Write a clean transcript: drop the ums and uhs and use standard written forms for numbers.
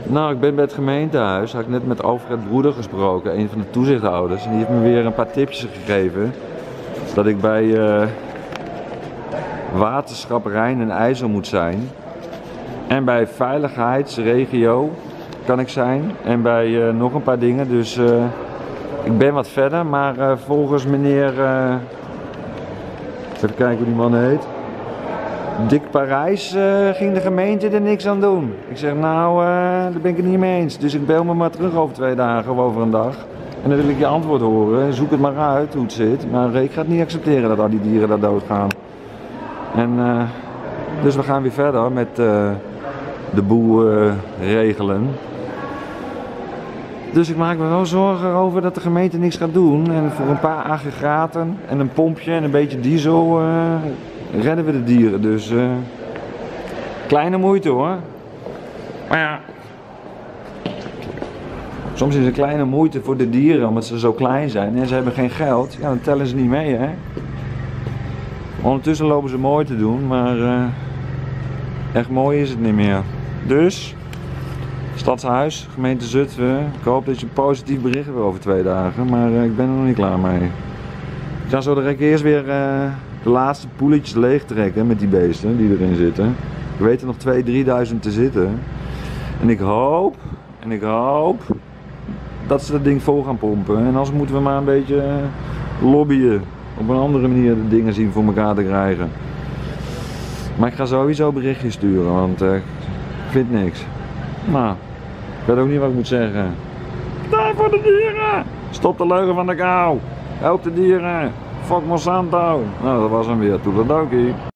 Nou, ik ben bij het gemeentehuis. Had ik net met Alfred Broeder gesproken, een van de toezichthouders. En die heeft me weer een paar tipjes gegeven. Dat ik bij waterschap Rijn en IJssel moet zijn. En bij veiligheidsregio kan ik zijn. En bij nog een paar dingen. Dus ik ben wat verder. Maar volgens meneer... even kijken hoe die man heet. Dick Parijs ging de gemeente er niks aan doen. Ik zeg nou, daar ben ik het niet mee eens. Dus ik bel me maar terug over 2 dagen of over een dag. En dan wil ik je antwoord horen. Zoek het maar uit hoe het zit. Maar ik ga het niet accepteren dat al die dieren daar doodgaan. En dus we gaan weer verder met de boel regelen. Dus ik maak me wel zorgen over dat de gemeente niks gaat doen. En voor een paar aggregaten en een pompje en een beetje diesel redden we de dieren. Dus kleine moeite hoor. Maar ja, soms is het kleine moeite voor de dieren omdat ze zo klein zijn en ze hebben geen geld. Ja, dan tellen ze niet mee hè. Ondertussen lopen ze mooi te doen, maar echt mooi is het niet meer. Dus, Stadshuis, gemeente Zutphen. Ik hoop dat je een positief bericht hebt over 2 dagen, maar ik ben er nog niet klaar mee. Ik ga zo direct eerst weer de laatste poeletjes leeg trekken met die beesten die erin zitten. Ik weet er nog 2.000-3.000 te zitten. En ik hoop dat ze dat ding vol gaan pompen. En anders moeten we maar een beetje lobbyen. Op een andere manier de dingen zien voor elkaar te krijgen. Maar ik ga sowieso berichtjes sturen, want ik vind niks. Nou, ik weet ook niet wat ik moet zeggen. Daar voor de dieren! Stop de leugen van de kou! Help de dieren! Fuck Monsanto! Nou, dat was hem weer. Toedeledokie.